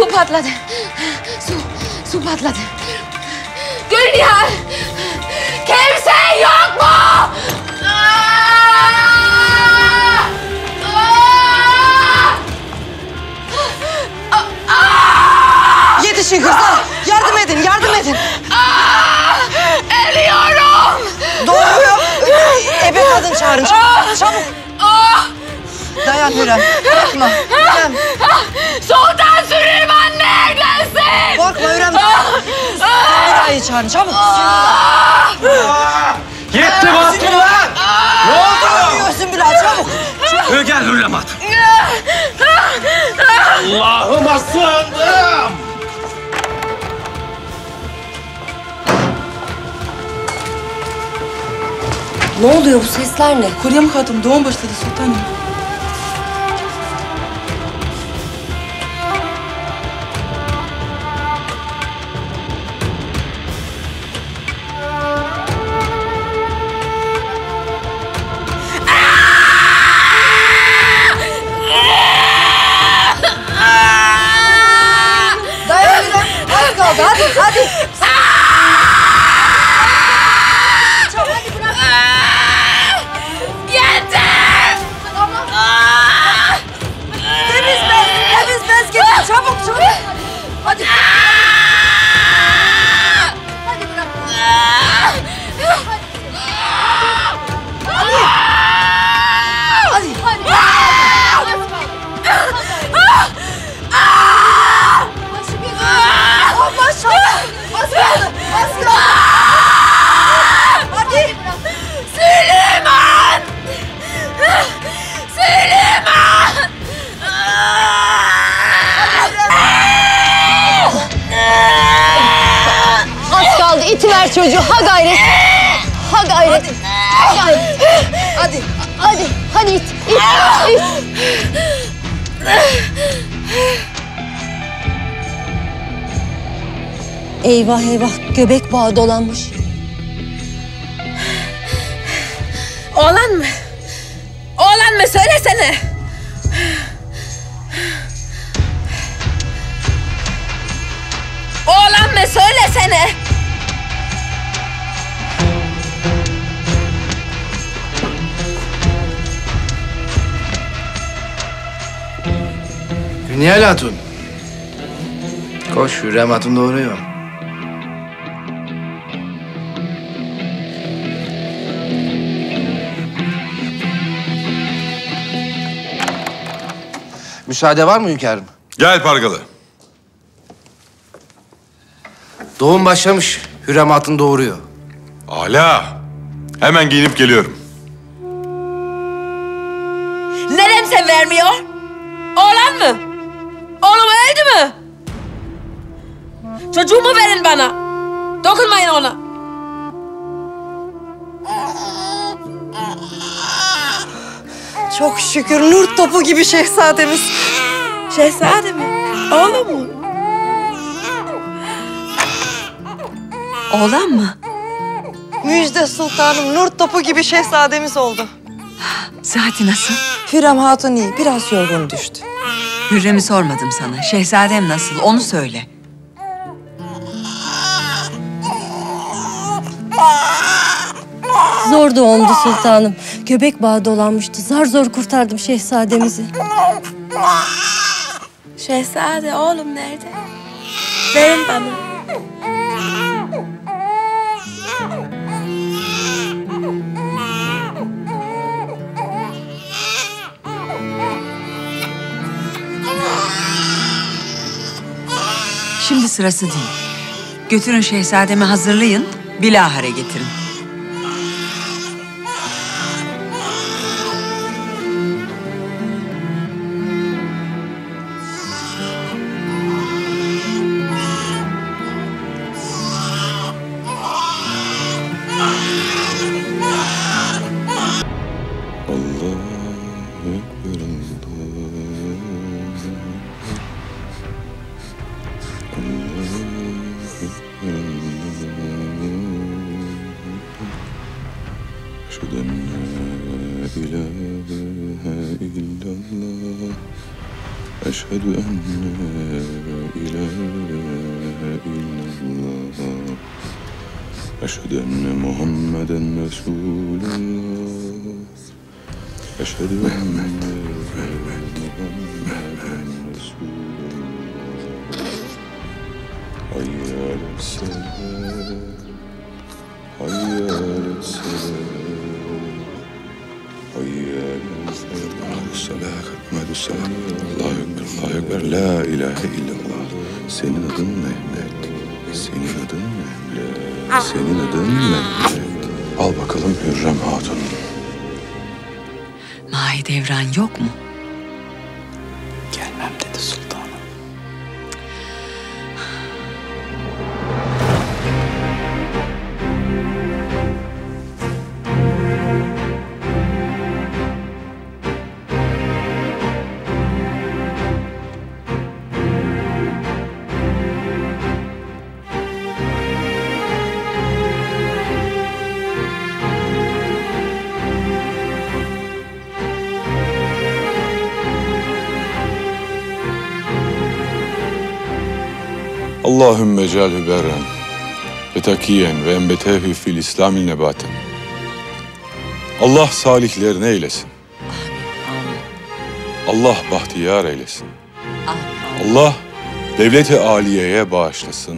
Su patladı. Su patladı. Gülnihal! Kimse yok mu? Yetişin kızlar! Yardım edin, yardım edin! Ölüyorum! Doğuruyor! Ebe kadın çağırın, çabuk! Dayan Hürrem, korkma. Hürrem. Sultan Süleyman neredesin? Korkma Hürrem. Sümbüla'yı çağırın, çabuk. Yetti bastın lan! Ne oldu? Sümbüla, çabuk. Gel Hürrem Hatun. Allah'ıma sığındım! Ne oluyor, bu sesler ne? Hürrem Hatun doğum başladı sultanım. Dayan Hürrem, az kaldı, hadi. Yeter! Temiz bez getir, çabuk. Hadi. Hadi bırak. Hadi. Süleyman! Süleyman! Az kaldı, itiver çocuğu. Ha gayret. Ha gayret. Ha gayret. Hadi it. Eyvah göbek bağı dolanmış. Oğlan mı? Oğlan mı? Söylesene. Oğlan mı? Söylesene. Gülnihal Hatun. Koş, Hürrem Hatun doğuruyor. Müsaade var mı hünkârım? Gel Pargalı. Doğum başlamış. Hürrem Hatun doğuruyor. Âlâ. Hemen giyinip geliyorum. Neden sen vermiyor? Oğlan mı? Oğlum öldü mü? Çocuğumu verin bana. Dokunmayın ona. Çok şükür nur topu gibi şehzademiz. Şehzade mi? Oğlum mu? Oğlan mı? Müjde sultanım, nur topu gibi şehzademiz oldu. Saati nasıl? Hürrem Hatun iyi, biraz yorgun düştü. Hürrem'i sormadım sana. Şehzadem nasıl? Onu söyle. Zor doğumdu sultanım. Göbek bağı dolanmıştı. Zar zor kurtardım şehzademizi. Şehzade oğlum nerede? Verin bana. Şimdi sırası değil. Götürün şehzademi hazırlayın, bilahare getirin. Eşhedü en la ilahe illallah. Eşhedü en la Eşhedü enne Muhammeden Resulullah. Eşhedü enne Muhammeden Resulullah. Hayya aleyhisselam. Hayya aleyhisselam. Hayya aleyhisselam. Aleyhisselam. Allahu Ekber. Allahu Ekber. La ilahe illallah. Senin adın Mehmet. Senin adın Mehmet. Senin adın Mehmet. Al bakalım Hürrem Hatun. Mahidevran yok mu? Gelmem dedi sultanım. Allahümme ec'alhü berren ve takiyen ve enbetehü fil İslamil nebaten. Allah salihlerini eylesin. Allah bahtiyar eylesin. Allah devlet-i aliyeye bağışlasın.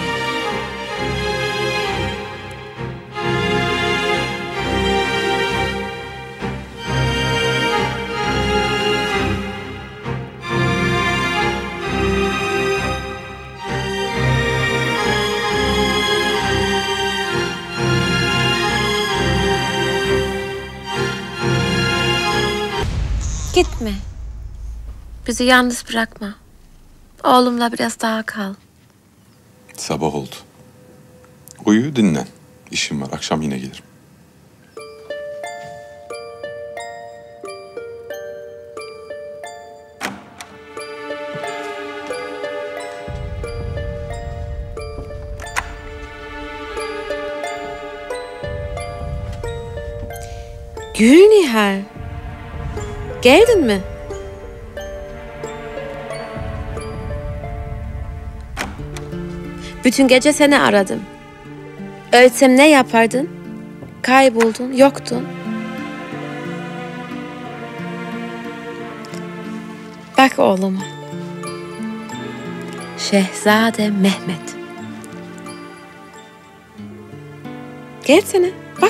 Gitme. Bizi yalnız bırakma. Oğlumla biraz daha kal. Sabah oldu. Uyu, dinlen. İşim var, akşam yine gelirim. Gülnihal. Geldin mi? Bütün gece seni aradım. Ölsem ne yapardın? Kayboldun, yoktun. Bak oğluma. Şehzade Mehmet. Gelsene, bak.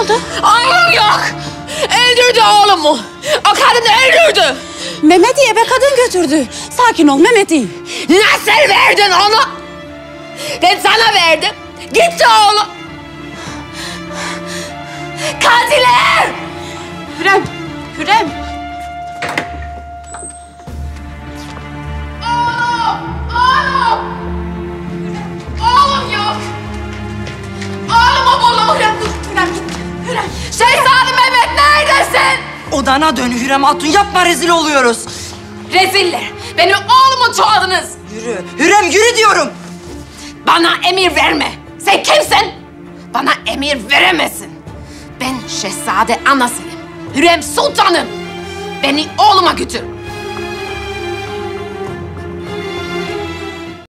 oldu? Oğlum yok. Öldürdü oğlumu. O kadın öldürdü. Mehmet'i eve kadın götürdü. Sakin ol Mehmet'i. Nasıl verdin onu? Ben sana verdim. Gitti oğlum. Katiller! Hürrem, Hürrem. Oğlum yok. Oğlumu buldum. Hürrem git. Hürrem. Şehzade Mehmet neredesin? Odana dön Hürrem Hatun, yapma, rezil oluyoruz. Reziller. Benim oğlumu çoğaldınız. Yürü. Hürrem yürü diyorum. Bana emir verme. Sen kimsin? Bana emir veremezsin. Ben şehzade anasıyım. Hürrem Sultanım. Beni oğluma götür.